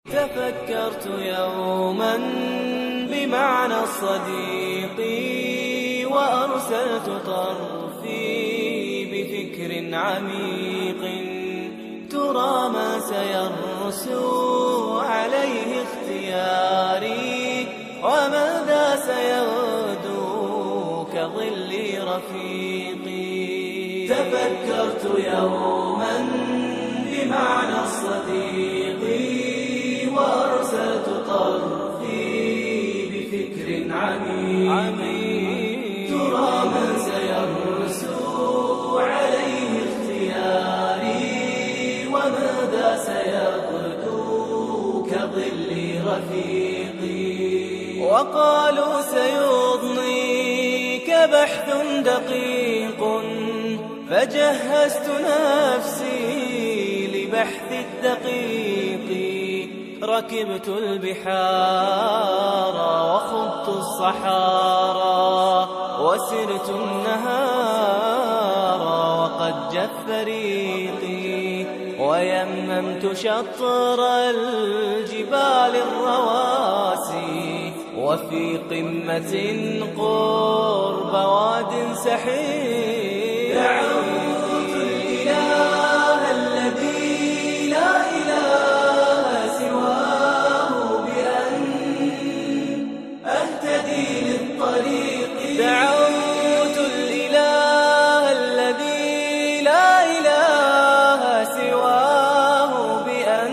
تفكرت يوما بمعنى الصديق وأرسلت طرفي بفكر عميق ترى ما سيرسو عليه اختياري وماذا سيغدو كظل رفيقي. تفكرت يوما بمعنى الصديق وأرسلت طرفي بفكر عميق ترى من سيرسو عليه اختياري وماذا سيغدو كظل رفيقي. وقالوا سيضنيك بحث دقيق فجهزت نفسي لبحث الدقيق. ركبت البحار وخضت الصحارى وسرت النهار وقد جف ريقي ويممت شطر الجبال الرواسي وفي قمة قرب واد سحيق. دعوت الإله الذي لا إله سواه بأن أهتدي للطريق. دعوت الإله الذي لا إله سواه بأن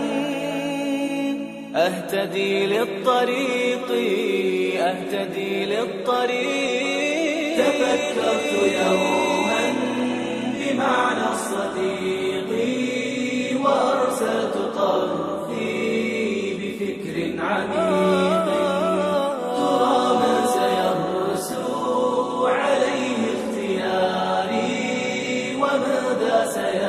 أهتدي للطريق أهتدي للطريق. تفكرت يوما بمعنى الصديق وأرسلت طرفي بفكر عميق ترى من سيرسو عليه اختياري وماذا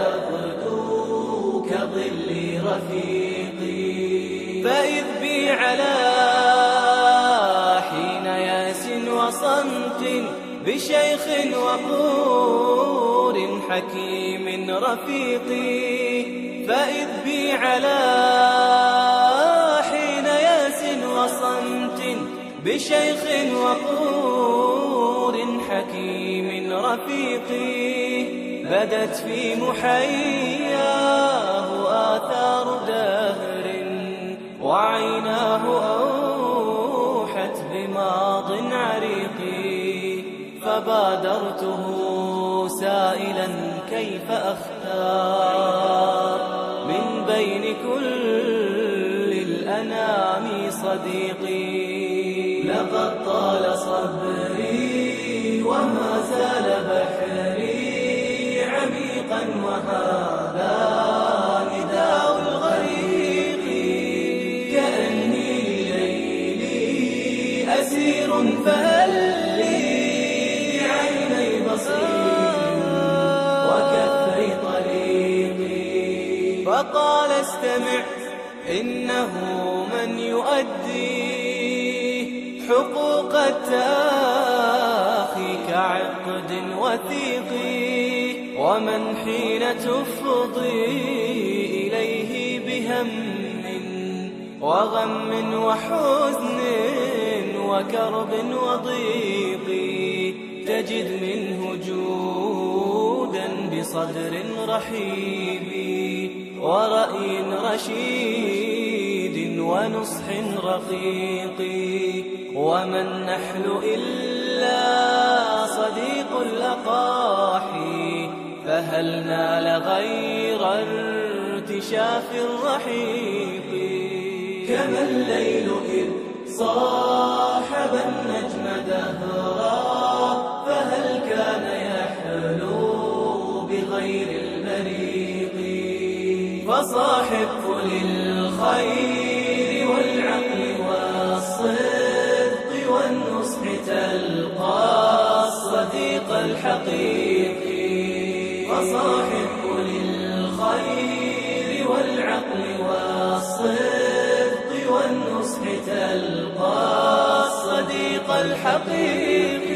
سيغدو كظل رفيقي. فإذ بي على حين ياس وصمت بشيخ وقور حكيم رفيقي. فإذ بي على حين ياس وصمت بشيخ وقور حكيم رفيقي. بدت في محياه آثار دهر وعيناه أوحت بماض عريق. فبادرته سائلا كيف أختار من بين كل الأنام صديقي. لقد طال صبري وما زال بحري عميقا وهذا نداء الغريق. كأني ليلي أسير فهل لي بعيني بصير وكفي طريقي. فقال استمع إنه من يؤدي حقوق التاخي كعقد وثيق ومن حين تفضي إليه بهم وغم وحزن وكرب وضيق تجد منه جودا بصدر رحيب ورأي رشيد ونصح رقيق. وما النحل إلا صديق الأقاحي فهل نال غير ارتشاف الرحيق. كما الليل إذ صاحب النجم دهرا فهل كان يحلو بغير المريق. فصاحب للخير والعقل والصدق والنصح تلقى الصديق الحقيقي. فصاحب للخير والعقل والصدق والنصح تلقى الصديق الحقيقي.